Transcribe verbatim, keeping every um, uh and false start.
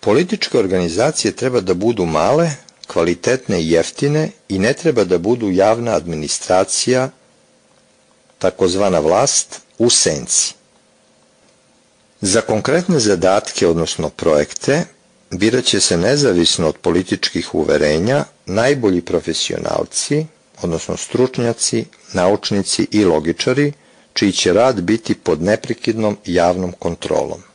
Političke organizacije treba da budu male, kvalitetne i jeftine i ne treba da budu javna administracija, takozvana vlast, u senci. Za konkretne zadatke, odnosno projekte, birat će se nezavisno od političkih uverenja najbolji profesionalci, odnosno stručnjaci, naučnici i logičari, čiji će rad biti pod neprekidnom javnom kontrolom.